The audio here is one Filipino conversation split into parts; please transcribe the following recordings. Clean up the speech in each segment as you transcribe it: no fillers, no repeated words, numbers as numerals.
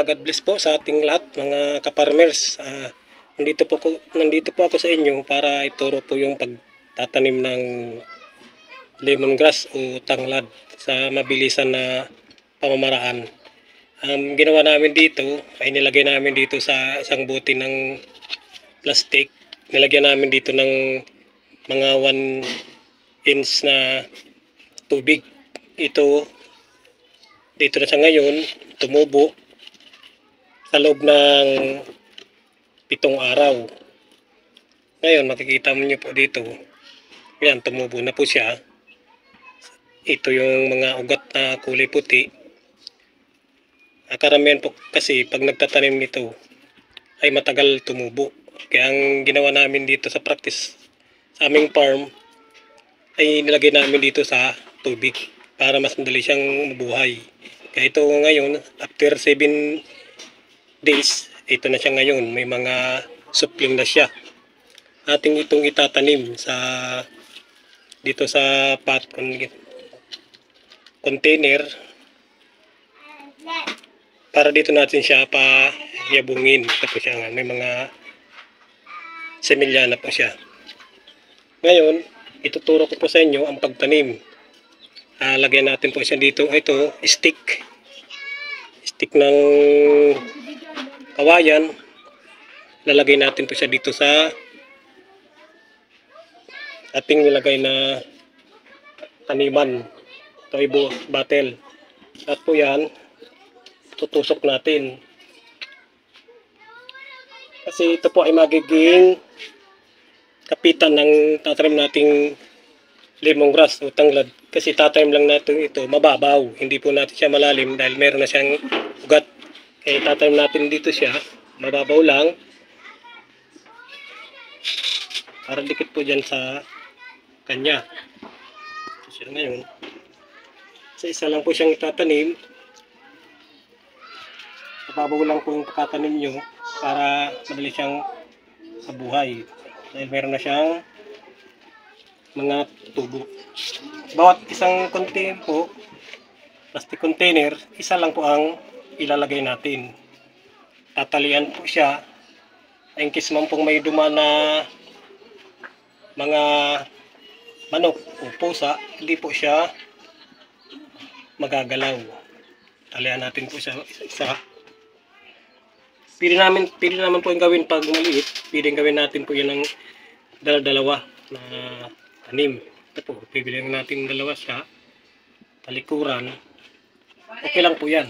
God bless po sa ating lahat mga kaparmers. Nandito po ako sa inyo para ituro po yung pagtatanim ng lemongrass o tanglad sa mabilisan na pamamaraan. Ang ginawa namin dito ay nilagay namin dito sa isang bote ng plastic. Nilagyan namin dito ng mga 1 inch na tubig. Dito na siya ngayon, tumubo sa loob ng 7 araw. Ngayon, makikita niyo po dito, yan, tumubo na po siya. Ito yung mga ugat na kulay puti. Karamihan po kasi pag nagtatanim nito ay matagal tumubo. Kaya ang ginawa namin dito sa practice sa aming farm ay nilagay namin dito sa tubig para mas madali siyang mabuhay. Kaya ito ngayon, after 7 days, ito na siya ngayon. May mga supling na siya. Ating itong itatanim dito sa pot container para dito natin siya payabungin. Ito po siya, may mga semilya na po siya. Ngayon, ituturo ko po sa inyo ang pagtanim. Lagyan natin po siya dito. Ito, stick ng kawayan. Lalagay natin po siya dito sa ating nilagay na taniman. Ito ay bottle. At po yan, tutusok natin. Kasi ito po ay magiging kapitan ng tatanim nating lemongrass o tanglad. Kasi tatanim lang natin ito mababaw. Hindi po natin siya malalim dahil meron na siyang ugat. Kaya tatanim natin dito siya mababaw lang. Para dikit po dyan sa kanya. So ngayon, sa isa lang po siyang itatanim. Mababaw lang po yung pagkatanim nyo para madali siyang mabuhay. Dahil meron na siyang mga tubo. Bawat isang container po, plastic container, isa lang po ang ilalagay natin. Tatalian po siya. In case man pong may dumaan na mga manok o pusa, hindi po siya magagalaw. Talian natin po siya isa-isa. Pili naman po yung gawin pag maliit. Pili gawin natin po yun ng dalawa na tanim. Ito po, bibilihan natin dalawa siya. Talikuran. Okay lang po yan.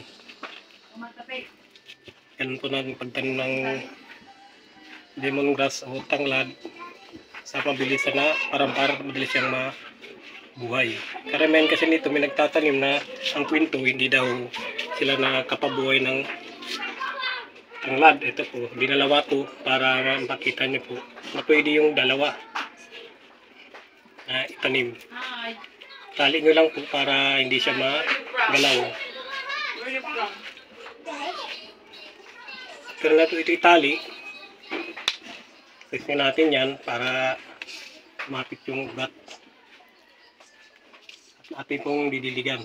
Yan po natin pagtanim ng lemongrass o tanglad sa mabilisan na para madali siyang mabuhay. Karamihan kasi nito may nagtatanim na ang kwento hindi daw sila nakapabuhay ng tanglad. Ito po, dinalawa to para makita nyo po na pwede yung dalawa na itanim. Tali nyo lang po para hindi siya magalaw. Pero natin ito itali. Fix natin yan para mapit yung ugat. At atin pong didiligan.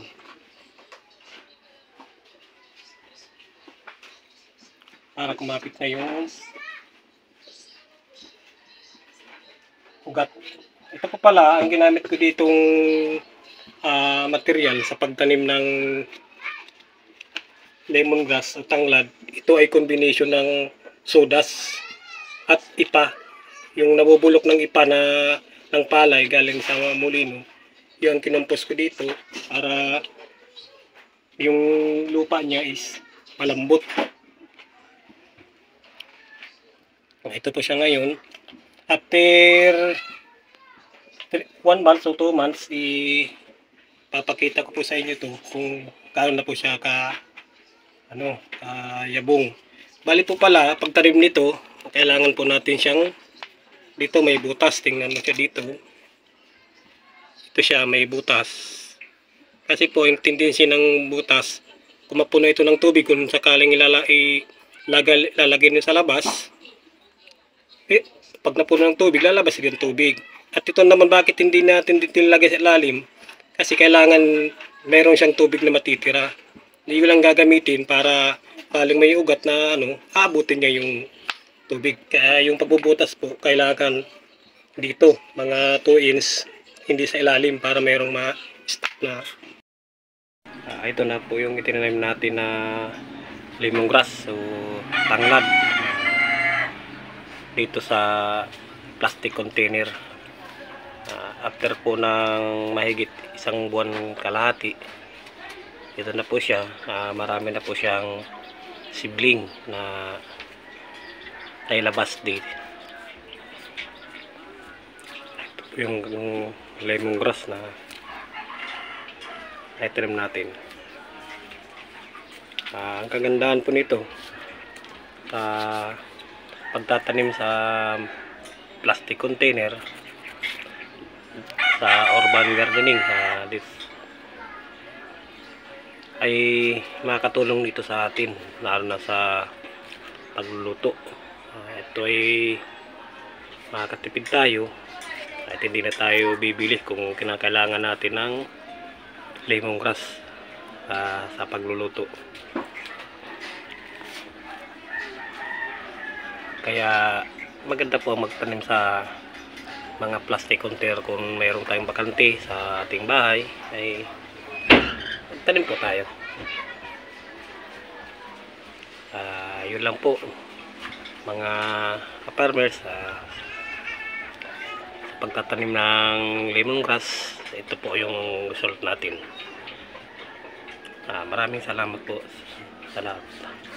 Para kumapit na yung ugat. Ito po pala, ang ginamit ko ditong material sa pagtanim ng lemongrass o tanglad. Ito ay combination ng sodas at ipa. Yung nabubulok ng ipa ng palay galing sa molino. Yun, kinumpos ko dito para yung lupa niya is malambot. Ito po siya ngayon. After 1 month o 2 months, papakita ko po sa inyo to kung gaano na po siya yabong. Bali po pala, pagtanim nito, kailangan po natin siyang, dito may butas, tingnan mo siya dito. Ito siya, may butas. Kasi po, yung tendency ng butas, kung mapuno ito ng tubig, kung sakaling ilalagay nyo sa labas, pag napuno ng tubig, lalabas yung tubig. At ito naman bakit hindi natin dito nilagay sa ilalim? Kasi kailangan meron siyang tubig na matitira. Hindi ko lang gagamitin para sakaling may ugat na aabutin niya yung tubig. Kaya yung pagbubutas po, kailangan dito, mga 2 inch, hindi sa ilalim para mayroong ma-stop na. Ito na po yung itinanim natin na lemongrass o tanglad dito sa plastic container. After po ng mahigit 1 buwan kalahati, ito na po siya. Marami na po siyang sibling na nailabas dito. Ito po yung lemongrass na itinim natin. Ang kagandahan po nito sa pagtatanim sa plastic container sa urban gardening ay makakatulong dito sa atin, lalo na sa pagluluto. Ito ay makakatipid tayo at hindi na tayo bibili kung kinakailangan natin ng lemongrass sa pagluluto. Kaya maganda po magtanim sa mga plastic container. Kung mayroon tayong bakante sa ating bahay, ay magtanim po tayo. Yun lang po mga farmers, sa pagtatanim ng lemongrass. Ito po yung result natin. Maraming salamat po sa lahat.